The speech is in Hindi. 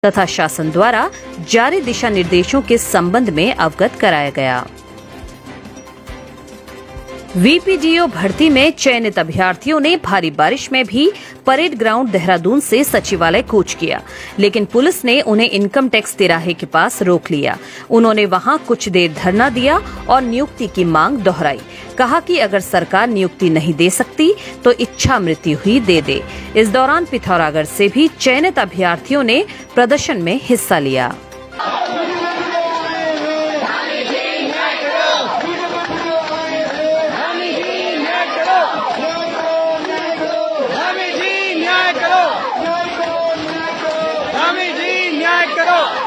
तथा शासन द्वारा जारी दिशा निर्देशों के संबंध में अवगत कराया गया। वीपीडीओ भर्ती में चयनित अभ्यर्थियों ने भारी बारिश में भी परेड ग्राउंड देहरादून से सचिवालय कूच किया, लेकिन पुलिस ने उन्हें इनकम टैक्स तिराहे के पास रोक लिया। उन्होंने वहां कुछ देर धरना दिया और नियुक्ति की मांग दोहराई। कहा कि अगर सरकार नियुक्ति नहीं दे सकती तो इच्छा मृत्यु ही दे दे। इस दौरान पिथौरागढ़ से भी चयनित अभ्यर्थियों ने प्रदर्शन में हिस्सा लिया। न्याय करो।